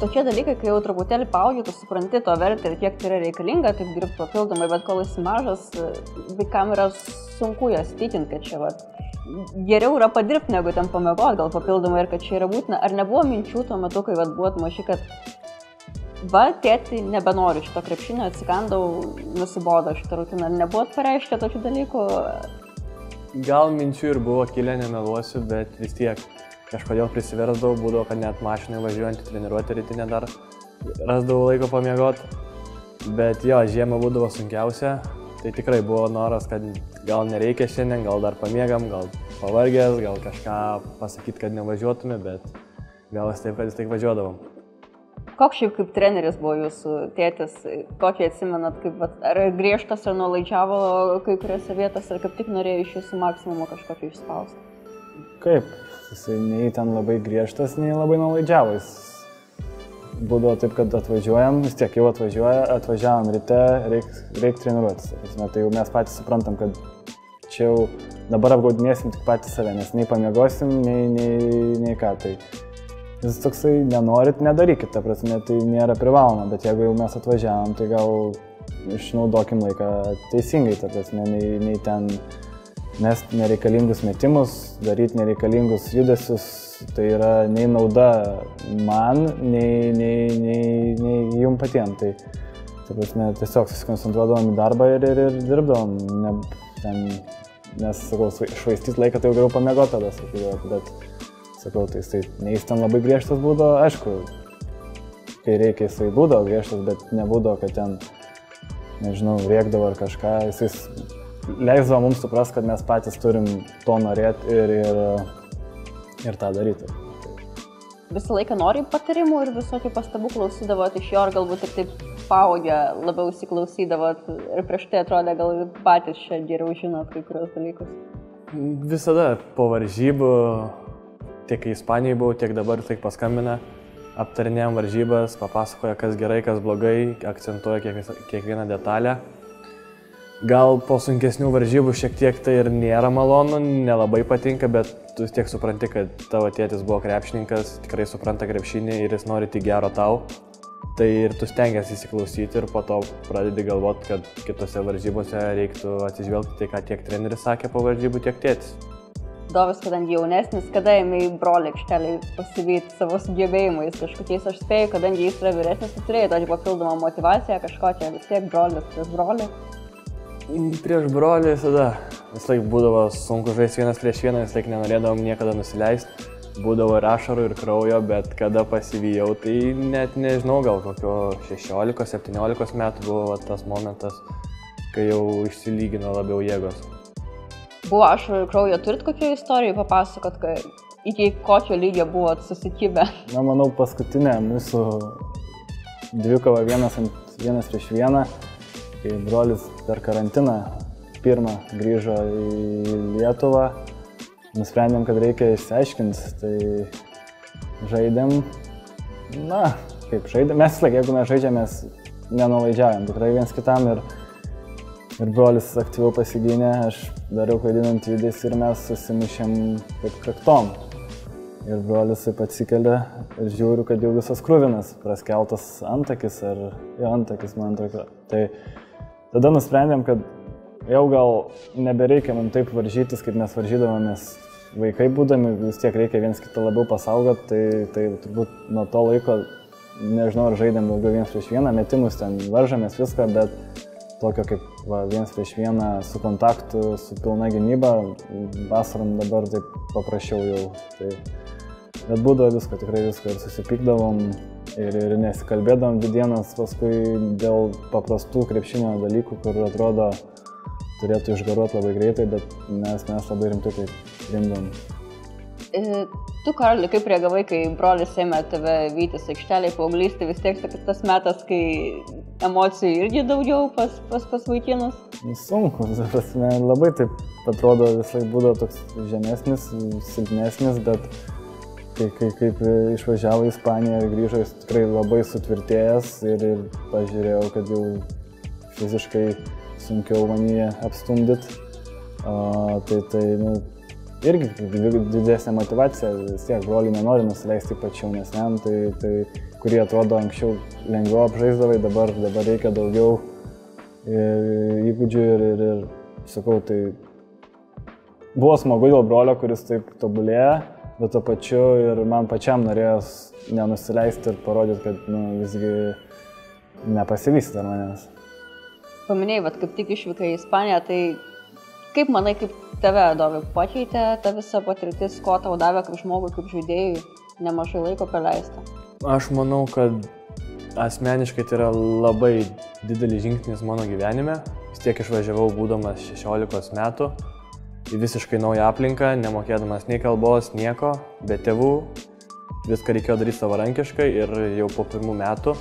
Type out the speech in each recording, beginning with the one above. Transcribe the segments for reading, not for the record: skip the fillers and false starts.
tokie dalykai, kai jau truputėlį paaugi, tu supranti to vertę ir kiek tai yra reikalinga, taip dirbti papildomai, bet kol esi mažas, vaikam yra sunku jas tikinti, kad čia geriau yra padirbti, negu ten pamiegoti gal papildomai ir kad čia yra būtina. Ar nebuvo minčių tuo metu, kai buvot maži, kad tėti, nebenoriu šito krepšinio, atsikandau, nusibodo šitą rutiną. Nebuvot pareiškę tokių dalykų? Gal minčių ir buvo kilę, nemeluosiu, bet vis tiek kažkodėl prisiversdavau, būdavo, kad net mašinai važiuojant į treniruotę rytinę dar rasdavau laiko pamiegoti. Bet jo, žiemą būdavo sunkiausia, tai tikrai buvo noras, kad gal nereikia šiandien, gal dar pamiegam, gal pavargęs, gal kažką pasakyti, kad nevažiuotume, bet gavas taip, kad vis tik važiuodavom. Koks šiaip kaip treneris buvo jūsų tėtis, kokį atsimenat, ar griežtas, ar nuolaidžiavo kai kuriuose vietose, ar kaip tik norėjo iš jūsų maksimumo kažkokio išspausti? Kaip? Jisai nei ten labai griežtas, nei labai nuolaidžiavo. Būdavo taip, kad atvažiuojam, vis tiek jau atvažiavam ryte, reik treniruotis. Tai jau mes patys suprantam, kad čia jau dabar apgaudinėsim tik patys save, nes nei pamiegosim, nei ką. Tai jis toksai nenorit, nedarykit, ta prasme, tai nėra privaloma, bet jeigu jau mes atvažiavam, tai gal išnaudokim laiką teisingai, ta prasme, nei ten mest nereikalingus metimus, daryti nereikalingus judesius, tai yra nei nauda man, nei jum patiem. Tai prasme, tiesiog susikoncentruodavom į darbą ir dirbdavom. Nes, sakau, švaistyti laiką, tai jau geriau pamiegoti tada, sakydavo, bet sakau, tai nei jis ten labai griežtas būdavo, aišku, kai reikia jisai būdavo griežtas, bet nebūdavo, kad ten, nežinau, rėkdavo ar kažką, jisai leisdavo mums suprast, kad mes patys turim to norėti ir tą daryti. Visą laiką nori patarimų ir visokių pastabų klausydavot iš jo, ar galbūt ir taip paaugę labiau įsiklausydavot ir prieš tai atrodė, gal patys čia geriau žinot kai kurios dalykus? Visada po varžybų, tiek kai Ispanijoje buvau, tiek dabar tik paskambina, aptarinėjom varžybas, papasakoja, kas gerai, kas blogai, akcentuoja kiekvieną detalę. Gal po sunkesnių varžybų šiek tiek tai ir nėra malonu, nelabai patinka, bet tu vis tiek supranti, kad tavo tėtis buvo krepšininkas, tikrai supranta krepšinį ir jis nori tik gero tau. Tai ir tu stengiasi įsiklausyti ir po to pradedi galvoti, kad kitose varžybose reiktų atsižvelgti tai, ką tiek treneris sakė po varžybų, tiek tėtis. Dovis, kadangi jaunesnis, kada ėmė į brolį aikštelį pasivyti savo sugebėjimais kažkokiais, aš spėju, kadangi jis yra vyresnis, tu turėjai tokį papildomą motivaciją, kažkokią vis tiek brolis prieš brolį. Prieš brolį visada. Vis laik būdavo sunku žaisti vienas prieš vieną, vis laik nenorėdavom niekada nusileisti. Būdavo ir ašarų, ir kraujo, bet kada pasivijau, tai net nežinau, gal kokio 16-17 metų buvo tas momentas, kai jau išsilygino labiau jėgos. Buvo ašarų ir kraujo, turit kokių istorijų papasakot, iki kokio lygio buvot susikibę? Na, manau, paskutinė mūsų dvikova vienas prieš vieną. Kai brolis per karantiną pirmą grįžo į Lietuvą, nusprendėm, kad reikia išsiaiškinti, tai žaidėm, mes jeigu mes žaidžiam, mes nenuolaidžiaujam, tikrai viens kitam ir brolis aktyviau pasigynė, aš dariau klaidinant judesį ir mes susimušėm kaip kaktom. Ir brolis taip atsikelia ir žiūriu, kad jau visas kruvinas, praskeltas antakis antakis, man atrodo. Tai tada nusprendėm, kad jau gal nebereikia man taip varžytis, kaip mes varžydavomės vaikai būdami, vis tiek reikia viens kitą labiau pasaugoti, tai turbūt nuo to laiko, nežinau, ar žaidėm daugiau vienas prieš vieną, metimus ten varžomės viską, bet tokio kaip vienas prieš vieną su kontaktu, su pilna gynyba, vasarom dabar taip paprasčiau jau. Bet būdavo visko, tikrai visko ir susipykdavom ir nesikalbėdavom dvi dienas paskui dėl paprastų krepšinio dalykų, kur atrodo turėtų išgaruoti labai greitai, bet mes labai rimtai tai priimdavom. Tu, Karoli, kaip reagavai, kai brolis ėmė tave vytis aikštelėje paauglystėje, vis tiek tas metas, kai emocijų irgi daugiau pas vaikinus? Sunku, labai taip atrodo, visai būdavo toks žemesnis, silpnesnis, bet kaip išvažiavo į Ispaniją ir grįžo, jis tikrai labai sutvirtėjęs ir pažiūrėjau, kad jau fiziškai sunkiau manyje apstumdyti. irgi didesnė motivacija, vis tiek broliai nenori nusileisti ypač jaunesniam, tai kurie atrodo anksčiau lengviau apžaisdavai, dabar reikia daugiau įgūdžių ir sakau, tai buvo smagu dėl brolio, kuris taip tobulėja, bet to pačiu ir man pačiam norėjos nenusileisti ir parodyti, kad visgi nepasivysi dar manęs. Paminėjai, vat, kaip tik išvykai į Ispaniją, tai kaip manai, kaip tave, Dovi, pakeitė ta visa patirtis, ko tau davė kaip žmogui, kaip žaidėjui, nemažai laiko praleista? Aš manau, kad asmeniškai tai yra labai didelis žingsnis mano gyvenime. Vis tiek išvažiavau būdamas 16 metų į visiškai naują aplinką, nemokėdamas nei kalbos, nieko, be tėvų. Viską reikėjo daryti savarankiškai ir jau po 1 metų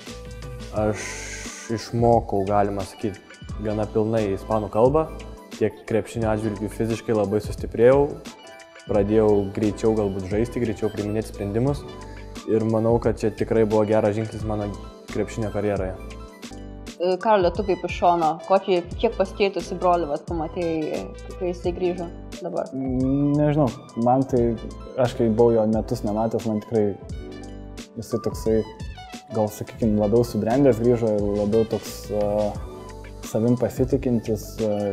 aš išmokau, galima sakyti, gana pilnai ispanų kalbą. Tiek krepšinio atžvilgių fiziškai labai sustiprėjau, pradėjau greičiau galbūt žaisti, greičiau priiminėti sprendimus ir manau, kad čia tikrai buvo geras žingsnis mano krepšinio karjeroje. Karoli, tu kaip iš šono, kiek pasikeitusi brolį pamatėjai, kai jisai grįžo dabar? Nežinau, man tai, aš kai buvau jo metus nematęs, man tikrai jisai toksai, gal sakykime, labiau subrendęs grįžo ir labiau toks savim pasitikintis.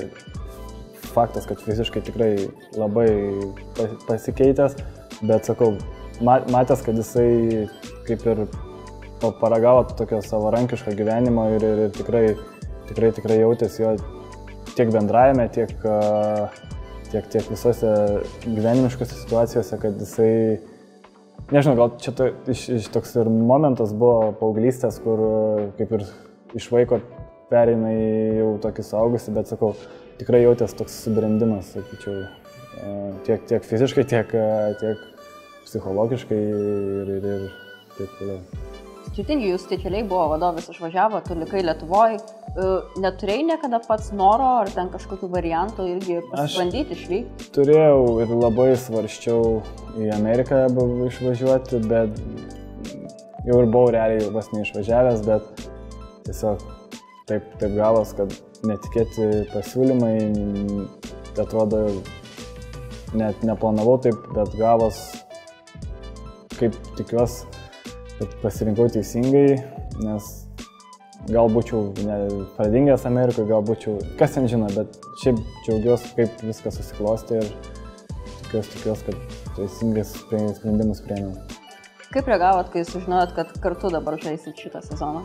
Faktas, kad fiziškai tikrai labai pasikeitęs, bet sakau, matęs, kad jisai kaip ir paragavo tokio savarankiško gyvenimo ir tikrai jautėsi jo tiek bendrajame, tiek visose gyvenimiškose situacijose, kad jisai, nežinau, gal čia toks ir momentas buvo paauglystės, kur kaip ir iš vaiko pereina į jau tokį suaugusį, bet sakau, tikrai jautės toks subrendimas, sakyčiau, tiek fiziškai, tiek psichologiškai ir taip toliau. Skirtingi jūs tie keliai buvo, vadovas išvažiavo, tu likai Lietuvoje. Neturėjai niekada pats noro ar ten kažkokių variantų irgi pasibandyti išvykti? Turėjau ir labai svarsčiau į Ameriką išvažiuoti, bet jau ir buvau realiai vos neišvažiavęs, bet tiesiog taip gavos, kad netikėti pasiūlymai, atrodo, net neplanavau taip, bet gavos, kaip tikiuosi, kad pasirinkau teisingai, nes gal būčiau pradingęs Amerikoje, gal būčiau, kas ten žino, bet šiaip džiaugiuosi, kaip viskas susiklostė ir tikiuosi, kad teisingas sprendimus priėmiau. Kaip reagavot, kai sužinojot, kad kartu dabar žaisit šitą sezoną?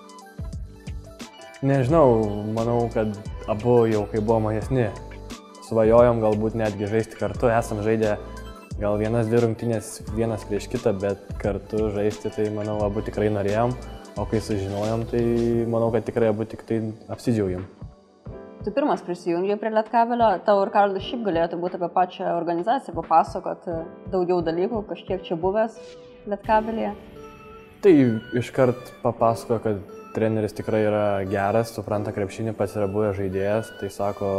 Nežinau, manau, kad abu jau kai buvo mažesni, svajojom galbūt netgi žaisti kartu, esam žaidę gal 1-2 rungtynės vienas prieš kitą, bet kartu žaisti tai manau abu tikrai norėjom, o kai sužinojom, tai manau, kad tikrai abu tik tai apsidžiaugiam. Tu pirmas prisijungiai prie Lietkabelio, tau ir Karolis šiaip galėtų būti apie pačią organizaciją, papasakot daugiau dalykų, kažkiek čia buvęs Lietkabelyje. Tai iškart papasakojo, kad treneris tikrai yra geras, supranta krepšinį, pats yra buvęs žaidėjas, tai sako,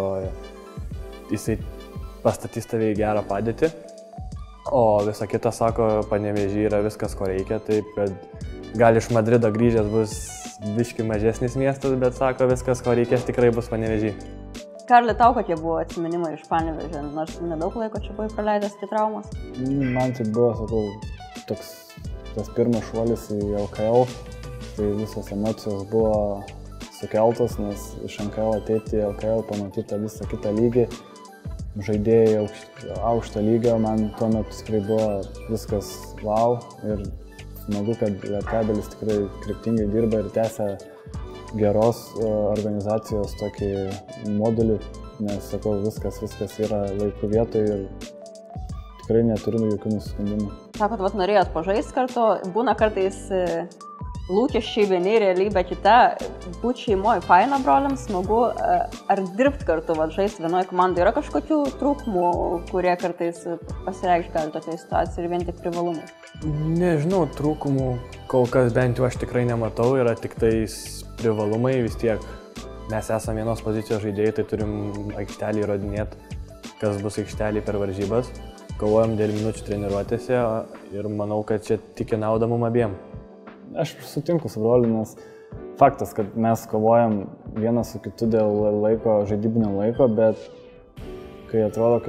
jisai pastatys tave į gerą padėtį. O visa kita, sako, Panevėžy yra viskas, ko reikia, taip kad gal iš Madrido grįžęs bus biški mažesnis miestas, bet sako, viskas, ko reikės, tikrai bus Panevėžy. Karoli, tau kokie buvo atsiminimai iš Panevėžio, nors nedaug laiko čia buvai praleidęs tai traumas? Man tai buvo, sakau, toks tas pirmas šuolis į LKL, tai visos emocijos buvo sukeltos, nes iš NKL ateiti į LKL, pamatyti visą kitą lygį. Žaidėjai aukšto lygio, man tuo metu tikrai buvo viskas wow ir smagu, kad Lietkabelis tikrai kryptingai dirba ir tęsia geros organizacijos tokį modulį, nes, sakau, viskas yra laiku vietoje ir tikrai neturiu jokių nusiskundimų. Sakot, norėjot pažaisti kartu, būna kartais lūkesčiai vieni, realybė kita, būti šeimoje faina broliams, smagu, ar dirbti kartu, žaisti vienoje komandoje, yra kažkokių trūkumų, kurie kartais pasireikš gali tokia situacija ir vien tik privalumai? Nežinau, trūkumų kol kas bent jau aš tikrai nematau, yra tik tais privalumai, vis tiek mes esame vienos pozicijos žaidėjai, tai turim aikštelį įrodinėti, kas bus aikštelį per varžybas, kovojam dėl minučių treniruotėse ir manau, kad čia tik į naudą mum abiem. Aš sutinku su broliu, nes faktas, kad mes kovojam vienas su kitu dėl laiko, žaidybinio laiko, bet kai atrodo, kai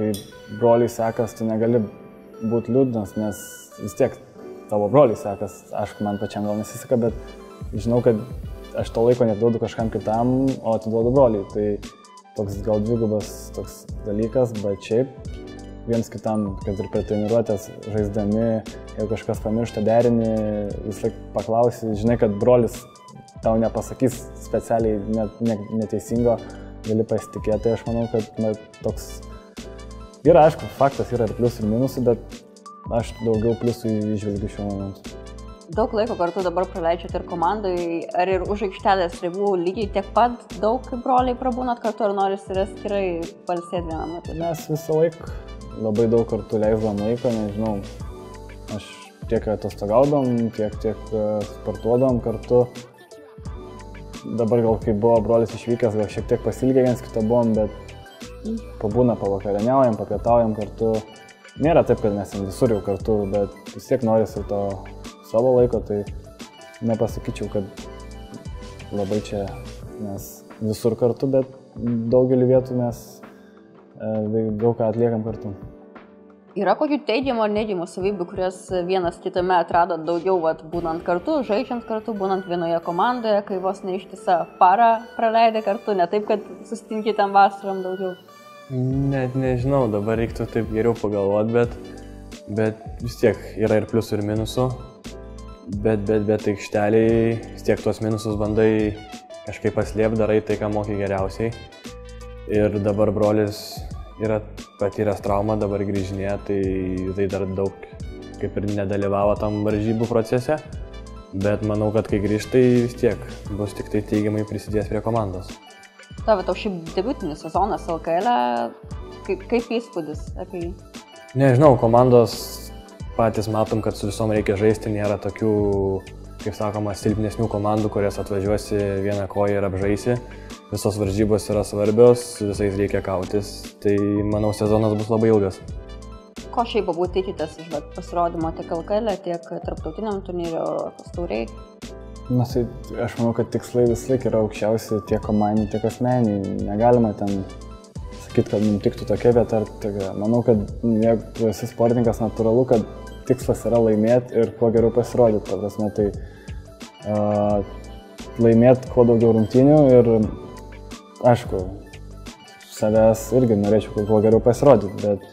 broliui sekas, tu negali būti liūdnas, nes vis tiek tavo broliui sekas. Aišku, man pačiam gal nesiseka, bet žinau, kad aš to laiko neduodu kažkam kitam, o atiduodu broliui. Tai toks gal dvigubas toks dalykas, bet šiaip viens kitam, kad ir per treniruotės žaisdami, jeigu kažkas pamiršta derinį, vis laik paklausi, žinai, kad brolis tau nepasakys specialiai neteisingo, gali pasitikėti. Tai aš manau, kad toks yra, aišku, faktas yra ir pliusų ir minusų, bet aš daugiau pliusų įžvelgiu šiuo momentu. Daug laiko kartu dabar praleidžiate ir komandai, ar ir už aikštelės ribų lygiai tiek pat daug broliai prabūnat kartu, ar norisi ir atskirai pailsėti vienam metu? Mes visą laiką labai daug kartu leisdavom laiko, nežinau, aš tiek atostogaudom, tiek sportuodom kartu. Dabar gal kai buvo brolis išvykęs, gal šiek tiek pasilgę viens kitą buvom, bet pabūna, pavakarieniaujam, papietaujam kartu. Nėra taip, kad mes visur jau kartu, bet vis tiek norisi to savo laiko, tai nepasakyčiau, kad labai čia mes visur kartu, bet daugelį vietų mes daug ką atliekam kartu. Yra kokių teigiamų ar neigiamų savybių, kurias vienas kitame atrado daugiau būnant kartu, žaidžiant kartu, būnant vienoje komandoje, kai vos ne ištisą parą praleidė kartu, ne taip, kad susitinki tam vasarom daugiau? Net nežinau, dabar reiktų taip geriau pagalvoti, bet vis tiek yra ir pliusų ir minusų. Bet aikšteliai vis tiek tuos minusus bandai kažkaip paslėpti, darai tai, ką moki geriausiai. Ir dabar brolis yra patyręs traumą, dabar grįžinėja, tai dar daug kaip ir nedalyvavo tam varžybų procese. Bet manau, kad kai grįžta, tai vis tiek bus tik tai teigiamai prisidės prie komandos. Tavo tau šiaip debiutinis sezonas LKL, kaip įspūdis apie jį? Nežinau, komandos patys matom, kad su visom reikia žaisti, nėra tokių, kaip sakoma, silpnesnių komandų, kurias atvažiuosi vieną koją ir apžaisi. Visos varžybos yra svarbios, su visais reikia kautis, tai manau sezonas bus labai ilgas. Ko šiaip galbūt tikitės iš pasirodymo tiek LKL, tiek tarptautiniam turnyre, Europos taurėj? Na, tai aš manau, kad tikslai vis laik yra aukščiausi tiek komandiniai, tiek asmeniniai. Negalima ten sakyti, kad mums tiktų tokia vieta ar tokia. Manau, kad jeigu tu esi sportininkas, natūralu, kad tikslas yra laimėti ir kuo geriau pasirodyti. Ta prasme, tai laimėti kuo daugiau rungtynių ir, aišku, savęs irgi norėčiau kuo geriau pasirodyti, bet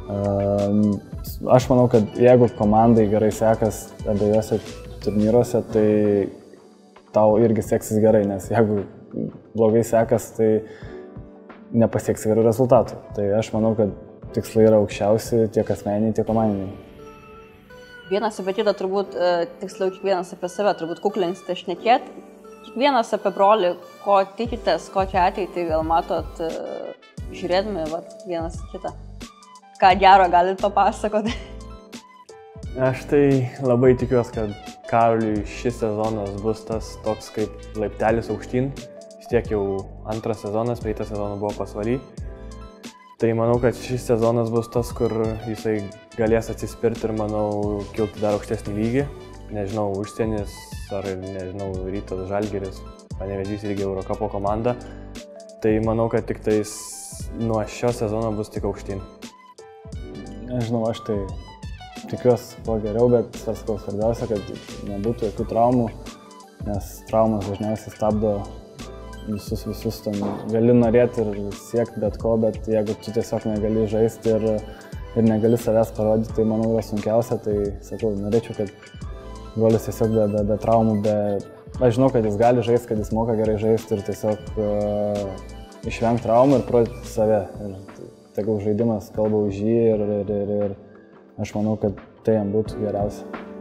aš manau, kad jeigu komandai gerai sekas abiejose turnyruose, tai tau irgi seksis gerai, nes jeigu blogai sekas, tai nepasieks gerų rezultatų. Tai aš manau, kad tikslai yra aukščiausi tiek asmeniniai, tiek komandiniai. Vienas apie kitą turbūt, tiksliau kiekvienas apie save, turbūt kuklinsite šnekėti. Kiekvienas apie brolį, ko tikitės, kokią ateitį gal matot žiūrėdami vienas kitą. Ką gero galit papasakoti? Aš tai labai tikiuosi, kad Karoliui šis sezonas bus tas toks kaip laiptelis aukštyn. Vis tiek jau antras sezonas, praeitą sezoną buvo pasvaly. Tai manau, kad šis sezonas bus tas, kur jisai galės atsispirti ir, manau, kilti dar aukštesnį lygį. Nežinau, užsienis ar, nežinau, Rytas, Žalgiris, Panevėžys irgi Eurokapo komanda. Tai manau, kad tik tais nuo šio sezono bus tik aukštyn. Nežinau, aš tai tikiuosi kuo geriau, bet svarbiausia, kad nebūtų jokių traumų, nes traumas dažniausiai stabdo visus ten. Gali norėti ir siekti bet ko, bet jeigu tu tiesiog negali žaisti ir negali savęs parodyti, tai manau yra sunkiausia. Tai sakau, norėčiau, kad brolis tiesiog be traumų, aš žinau, kad jis gali žaisti, kad jis moka gerai žaisti ir tiesiog išvengti traumų ir parodyti save. Ir tegul žaidimas kalba už jį ir aš manau, kad tai jam būtų geriausia.